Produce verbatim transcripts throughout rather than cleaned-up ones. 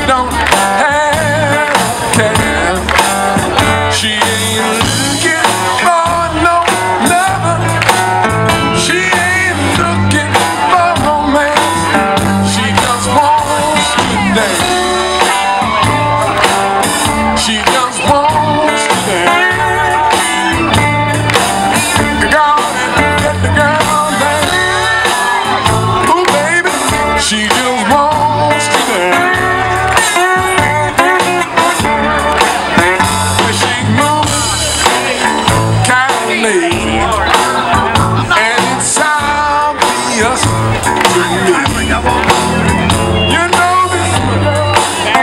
don't have a care. She ain't looking for no lover. She ain't looking for romance. She just wants to dance. She just wants to dance. Go on and let the girl dance. Ooh, baby, she just wants to dance. She moves kind of late, and it's obvious to me. You know this girl,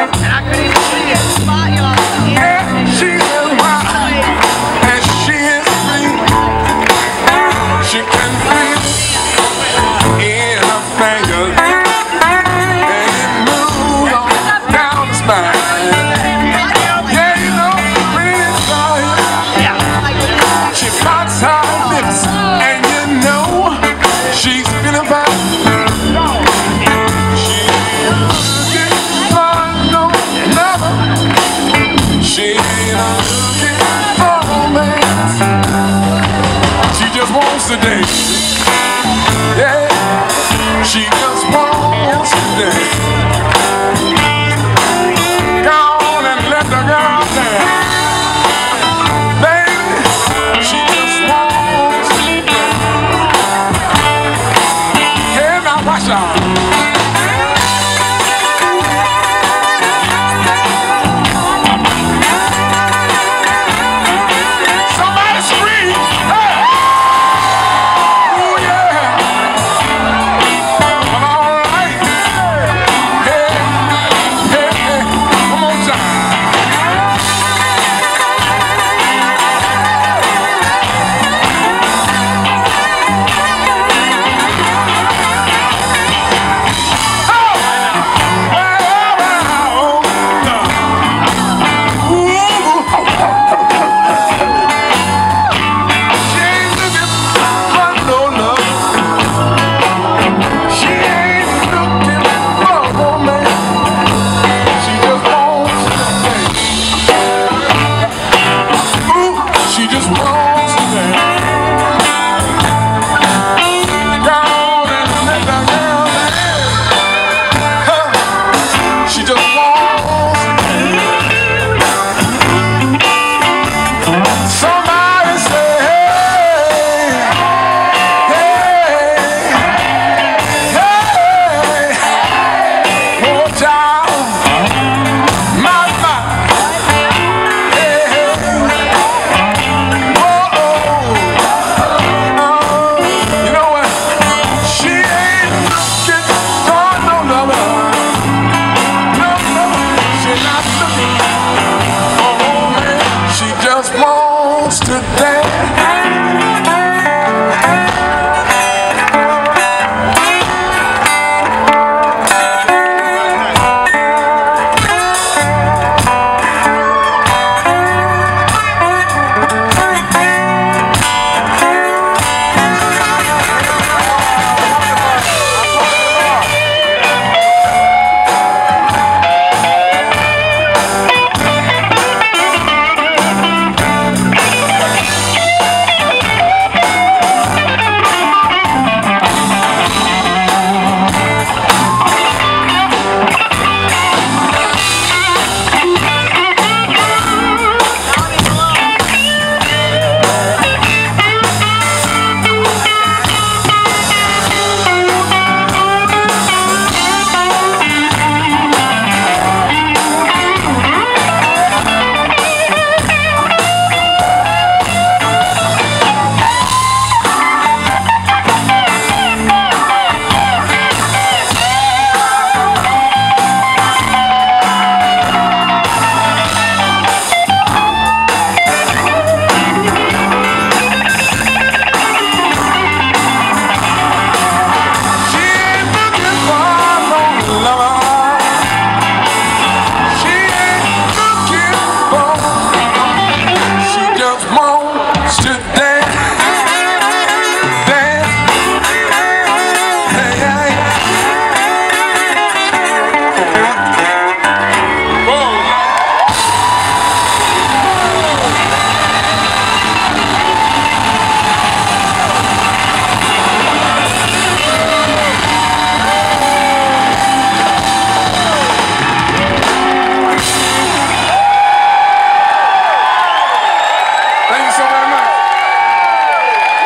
yeah, she is wild and she is free. She can feel in her fingers, and it moves on down the spine. Yeah, you know when it's all here, she bites her lips, and you know she's feeling fine. She ain't looking for no lover. She ain't looking for romance. She just wants to dance. Yeah, she just wants to dance. Go on and let the girl dance. Baby, she just wants to dance. Hey, now watch out. Somebody scream. Hey!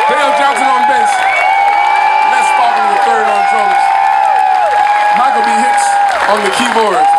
Dale Johnson on bass. Les Sparkman the third on drums. Michael B. Hicks on the keyboards.